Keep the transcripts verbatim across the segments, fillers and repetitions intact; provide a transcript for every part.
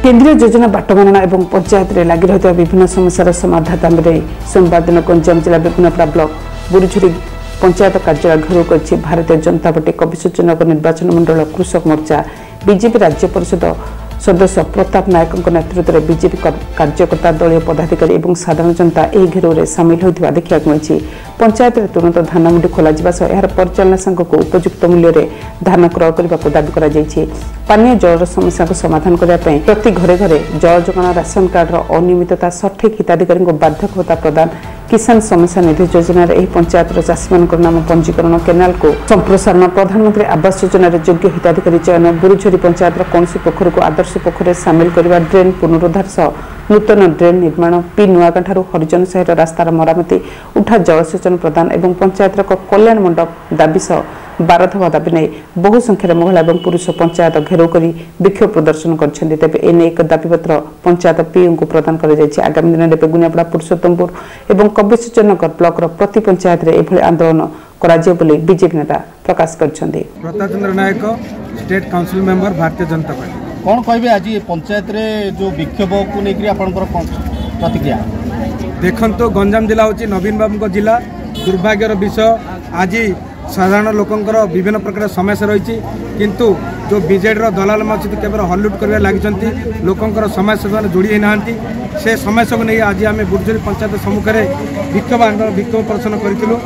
केन्द्रीय योजना बाटमारणा और पंचायत में लगी रही विभिन्न समस्यार समाधान दाबी सोमवार दिन गंजाम जिला बेगुनापड़ा ब्लॉक बुरुझुरी पंचायत कार्यालय घेराव कर भारतीय जनता पार्टी कविसूचनगर निर्वाचन मंडल कृषक मोर्चा बीजेपी राज्य परिषद सदस्य प्रताप नायक नेतृत्व में बीजेपी कार्यकर्ता दलीय पदाधिकारी और साधारण जनता यह घेराव में सामिल होता देखा मिली। पंचायत में तुरंत धान मंडी खोल यार परिचालना संघ को उपयुक्त मूल्य में धान क्रय करने को दाबी कर पानीय जल समस्या को समाधान करने प्रति घरे घरे जल जोगाण राशन कार्डर अनियमितता सठिक हिताधिकारी को बाध्यक भत्ता प्रदान किसान समस्या निधि योजना पंचायत चाषी मान नाम पंजीकरण केनाल को संप्रसारण प्रधानमंत्री आवास योजना योग्य हिताधिकारी चयन बुरुझुरी पंचायत कौन पोखर को आदर्श पोखर सामिल करने ड्रेन पुनरुद्धार सह नूतन ड्रेन निर्माण पी नुआगां ठारू हरिजन साहिर रास्तार मरामती उठा जलसेचन प्रदान और पंचायत कल्याण मंडप दाबी सह बार दफा दाबी नहीं बहु संख्यार महिला और पुरुष पंचायत घेराव कर विक्षोभ प्रदर्शन करते तेज एने एक दाबीपत्र पंचायत पीओ को प्रदान कर आगामी दिन में बेगुनियापड़ा पुरुषोत्तमपुर और कविसूचनगर ब्लॉक प्रति पंचायत में यह आंदोलन कर बीजेपी नेता प्रकाश कर Pratap Chandra Nayak state council member Bharatiya Janata party कौन कहे आज पंचायत रे जो विक्षोभ को लेकर आपंकर प्रतिक्रिया देखो गंजाम जिला हूँ नवीन बाबू जिला दुर्भाग्यर विषय आज साधारण लोकंर विभिन्न प्रकार समस्या रही किंतु जो बीजेडी दलाल मस्जिद केवल हल्लुट कर लगी लोकंर समस्या से जोड़ी ना से समस्या को नहीं आज आम बुरुझुरी पंचायत सम्मुखें विक्षोभ आंदोलन विक्षोभ प्रदर्शन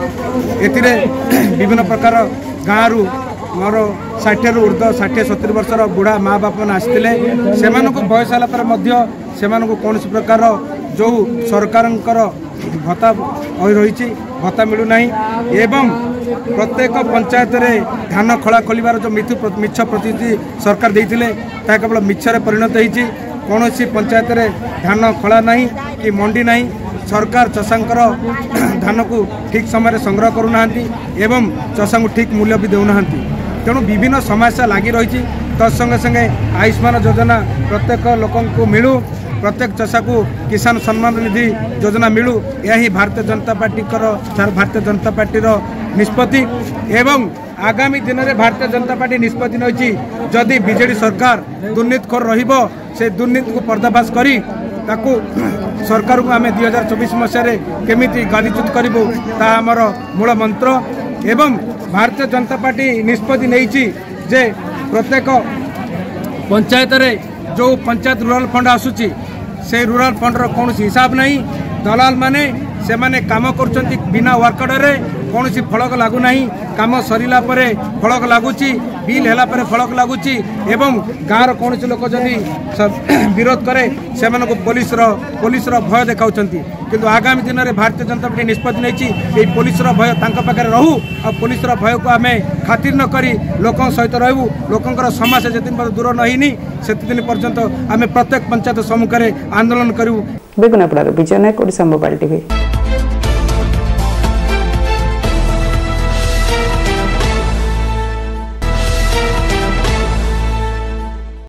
करूँ विभिन्न प्रकार गाँव मोर षाठी रु ऊर्ध षाठी सतुरी वर्षर बुढ़ा माँ बाप मैंने आसते से बयस है कौन प्रकार जो सरकार भत्ता रही भत्ता मिलूना एवं प्रत्येक पंचायत रे धान खला खोलिबार जो मिथु मिछ प्रतिनिधि सरकार देइथिले ता केवल मिछरे परिणत होईछि कौन पंचायत रे धान खला नहीं कि मंडी नहीं सरकार चषांकर धान को ठीक समय संग्रह करूना एवं चषा को ठीक मूल्य भी देउना तेणु विभिन्न समस्या लगी रही तत्संगे संगे आयुष्मान योजना प्रत्येक लोक को मिलू प्रत्येक चषा को किसान सम्मान निधि योजना मिलू यही भारतीय जनता पार्टी भारतीय जनता पार्टी निष्पत्ति एवं आगामी दिन में भारतीय जनता पार्टी निष्पत्ति नहीं जदि बीजेडी सरकार दुर्नीतिखोर रहिबो से दुर्नीति को पर्दाफाश करी ताकू सरकार को आम दुई हजार चौबीस मसीह केमिति गादीच्युत करूँ ता आमर मूल मंत्र एवं भारतीय जनता पार्टी निष्पत्ति नहीं जे प्रत्येक पंचायत रे जो पंचायत रूराल फंड आसूची से रूराल फंड कौन हिसाब नहीं दलाल माने से माने काम कर बिना वर्कअर्ड रे कौन फलक लगुना कम सरला फलक लगुच बिल है फलक लगुच एवं गाँव कौन लोक जदि विरोध करे से पुलिस पुलिस भय देखा किंतु आगामी दिन में भारतीय जनता पार्टी निष्पत्ति नहीं पुलिस भय पाखे रहू और पुलिस भय को आम खातिर न करी लोक सहित रहू लोकर समस्या जिन दूर नहीं से दिन पर्यंत आम प्रत्येक पंचायत सम्मुखें आंदोलन करूँ। Begunapada Vijay Nayak Odisha mobile TV.